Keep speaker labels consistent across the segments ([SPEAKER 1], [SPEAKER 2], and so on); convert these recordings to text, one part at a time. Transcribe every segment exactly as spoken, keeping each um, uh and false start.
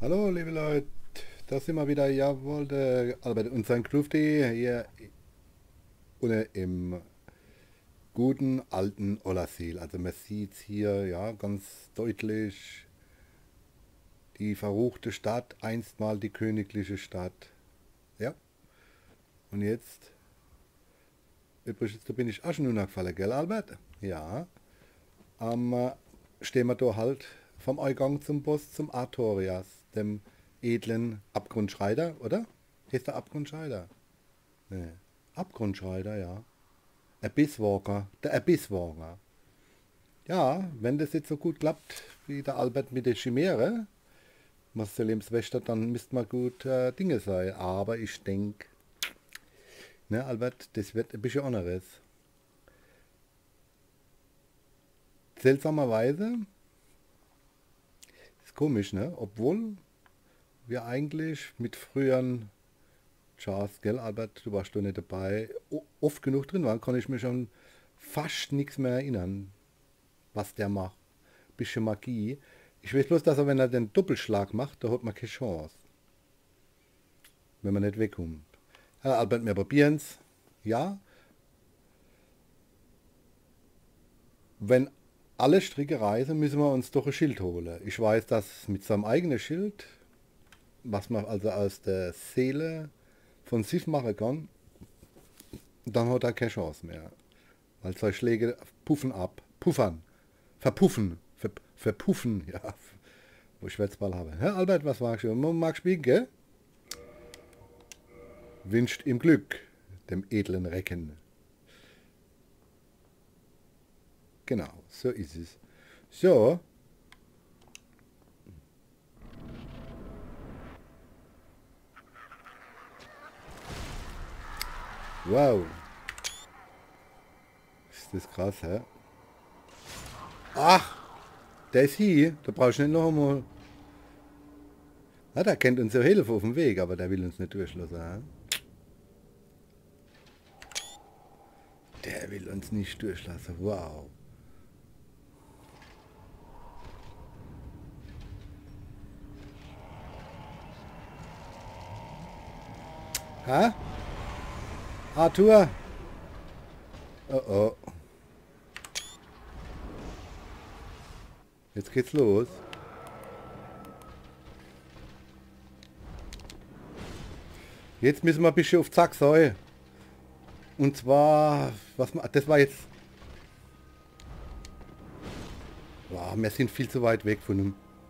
[SPEAKER 1] Hallo liebe Leute, da sind wir wieder, jawohl, der Albert und sein Klufti hier ohne im guten alten Ollasil. Also man sieht hier ja ganz deutlich die verruchte Stadt, einstmal die königliche Stadt. Ja, und jetzt, übrigens, da bin ich auch schon gefallen, gell Albert? Ja, ähm, äh, stehen wir da halt vom Eingang zum Boss, zum Artorias, dem edlen Abgrundschreider, oder? Heißt der Abgrundschreider? Nee. Abgrundschreider, ja. Abysswalker, der Abysswalker. Ja, wenn das jetzt so gut klappt, wie der Albert mit der Chimäre, Marcelims Wächter, dann müsste man gut äh, Dinge sein. Aber ich denke, ne Albert, das wird ein bisschen anderes. Seltsamerweise, ist komisch, ne? Obwohl wir eigentlich mit früheren Chars, gell, Albert, du warst doch nicht dabei, o- oft genug drin waren, kann ich mich schon fast nichts mehr erinnern, was der macht. Bisschen Magie. Ich weiß bloß, dass er, wenn er den Doppelschlag macht, da hat man keine Chance. Wenn man nicht wegkommt. Herr Albert, wir probieren's. Ja. Wenn alle Stricke reisen, müssen wir uns doch ein Schild holen. Ich weiß, dass mit seinem eigenen Schild, was man also aus der Seele von Sif machen kann, dann hat er keine Chance mehr. Weil zwei Schläge puffen ab. Puffern. Verpuffen. Ver, verpuffen, ja. Wo ich Schwätzball habe. Herr Albert, was magst du? Magst du gell? Wünscht ihm Glück, dem edlen Recken. Genau, so ist es. So. Wow. Ist das krass, hä? Ach, der ist hier. Da brauchst du nicht noch einmal. Na, der kennt uns ja Hilfe auf dem Weg, aber der will uns nicht durchlassen. Hä? Der will uns nicht durchlassen. Wow. Hä? Arthur? Oh oh. Jetzt geht's los. Jetzt müssen wir ein bisschen auf Zack sein. Und zwar, was das war jetzt. Wow, wir sind viel zu weit weg von ihm.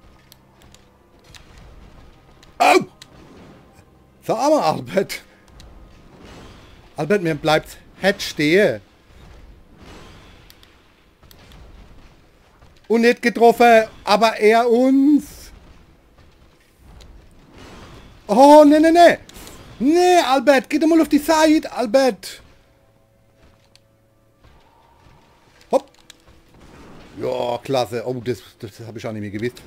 [SPEAKER 1] Au! Sag mal, Albert. Albert, mir bleibt halt stehen. Und nicht getroffen, aber er uns. Oh, ne, ne, ne. Ne, Albert, geh doch mal auf die Seite, Albert. Hopp. Ja, klasse. Oh, das, das habe ich auch nicht mehr gewusst.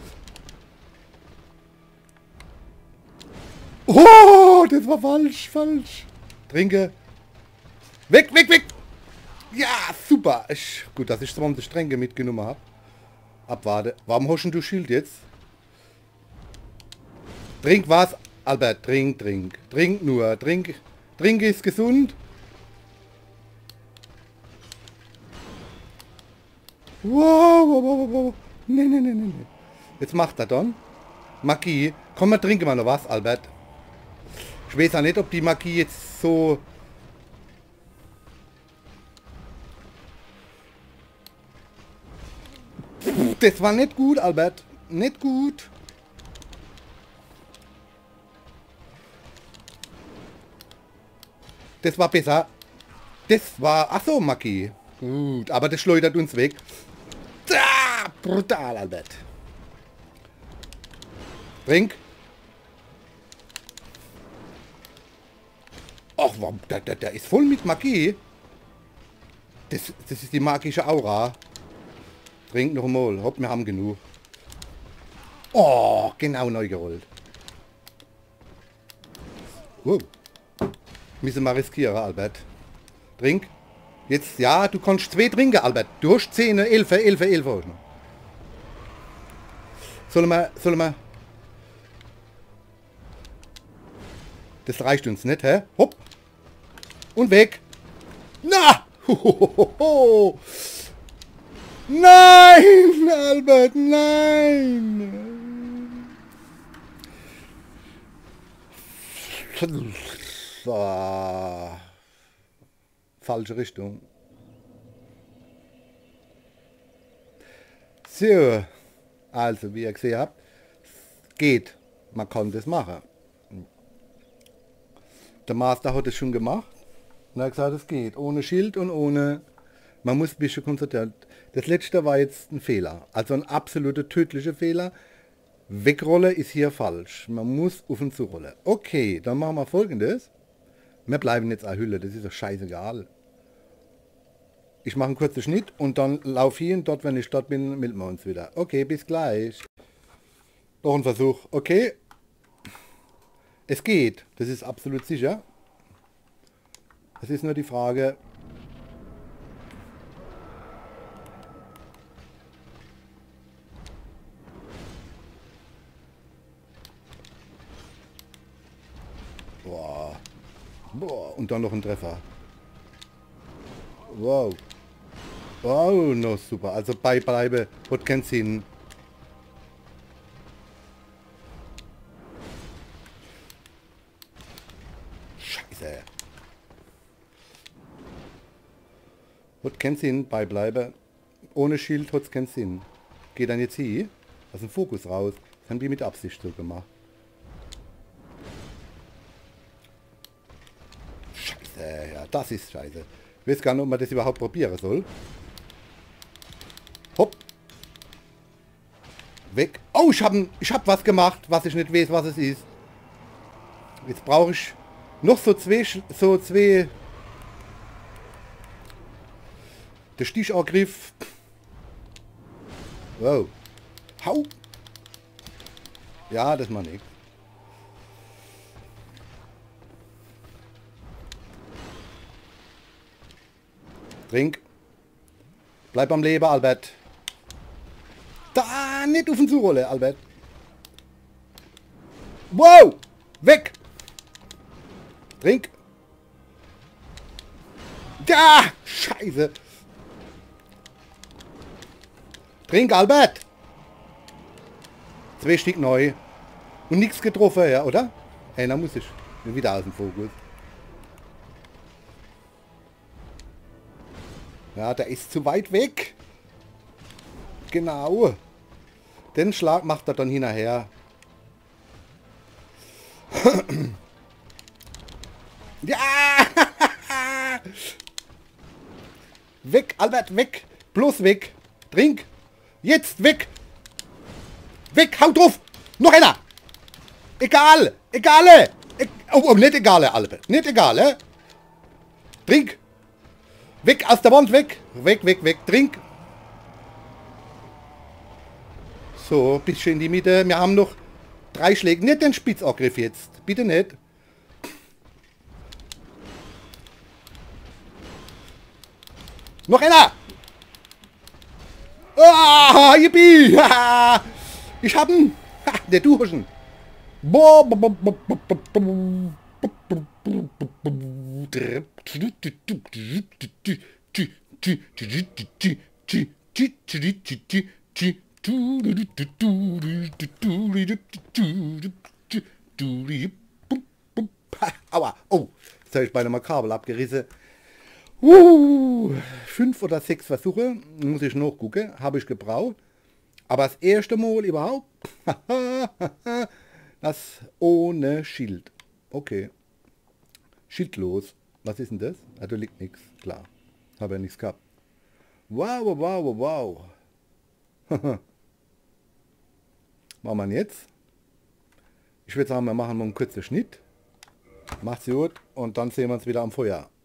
[SPEAKER 1] Oh, das war falsch, falsch. Trinke. Weg, weg, weg. Ja, super. Ich, gut, dass ich zwanzig Stränge mitgenommen habe. Abwarte. Warum hast du Schild jetzt? Trink was? Albert, trink, trink. Trink nur. Trink. Trink ist gesund. Wow, wow, wow, wow. Nee, nee, nee, nee. Jetzt macht er dann. Magie. Komm, wir trinken mal noch was, Albert. Ich weiß auch nicht, ob die Magie jetzt so... Das war nicht gut, Albert. Nicht gut. Das war besser. Das war... Ach so, Magie. Gut, aber das schleudert uns weg. Ah, brutal, Albert. Trink. Ach, der, der, der ist voll mit Magie. Das, das ist die magische Aura. Trink noch mal. Hopp, wir haben genug. Oh, genau neu gerollt. Wow. Müssen wir riskieren, Albert. Trink. Jetzt, ja, du kannst zwei trinken, Albert. Du hast zehn, elf, elf, elf. Sollen wir, sollen wir... Das reicht uns nicht, hä? Hopp. Und weg. Na! Hohoho. Nein, Albert, nein. So. Falsche Richtung. So. Also, wie ihr gesehen habt, geht. Man kann das machen. Der Master hat es schon gemacht. Und er hat gesagt, es geht. Ohne Schild und ohne... Man muss ein bisschen konzentrieren. Das letzte war jetzt ein Fehler. Also ein absoluter tödlicher Fehler. Wegrolle ist hier falsch. Man muss auf und zu rollen. Okay, dann machen wir Folgendes. Wir bleiben jetzt eine Hülle. Das ist doch scheißegal. Ich mache einen kurzen Schnitt und dann laufe ich hin. Dort, wenn ich dort bin, melden wir uns wieder. Okay, bis gleich. Noch ein Versuch. Okay. Es geht. Das ist absolut sicher. Es ist nur die Frage... Boah. Boah. Und dann noch ein Treffer. Wow. Wow, no, super. Also beibleibe. Hat keinen Sinn. Scheiße. Hat keinen Sinn. Beibleibe. Ohne Schild hat es keinen Sinn. Geht dann jetzt hier. Aus dem Fokus raus. Das haben die mit Absicht so gemacht. Scheiße, ja, das ist scheiße. Ich weiß gar nicht, ob man das überhaupt probieren soll. Hopp. Weg. Oh, ich habe ich hab was gemacht, was ich nicht weiß, was es ist. Jetzt brauche ich noch so zwei, so zwei... Der Stichangriff. Wow. Hau. Ja, das macht nichts. Trink. Bleib am Leben, Albert. Da, nicht auf den Zurolle, Albert. Wow! Weg! Trink. Ja! Scheiße! Trink, Albert! Zwei Stück neu. Und nichts getroffen, ja, oder? Hey, dann muss ich wieder aus dem Fokus. Ja, der ist zu weit weg. Genau. Den Schlag macht er dann hinterher. Ja! Weg, Albert, weg. Bloß weg. Trink. Jetzt weg. Weg, hau drauf. Noch einer. Egal. Egal. E oh, oh, nicht egal, Albert. Nicht egal. Trink. Weg aus der Wand, weg. Weg, weg, weg. Trink. So, ein bisschen in die Mitte. Wir haben noch drei Schläge. Nicht den Spitzangriff jetzt. Bitte nicht. Noch einer. Ah, yippie. Ich hab ihn. Der Duschen. Aua. Oh, jetzt habe ich beinahe mal Kabel abgerissen. Uh, fünf oder sechs Versuche, muss ich noch gucken, habe ich gebraucht. Aber das erste Mal überhaupt, das ohne Schild. Okay. Schildlos. Was ist denn das? Ah, da liegt nichts. Klar. Habe ja nichts gehabt. Wow, wow, wow, wow. Was machen wir jetzt? Ich würde sagen, wir machen mal einen kurzen Schnitt. Macht's gut und dann sehen wir uns wieder am Feuer.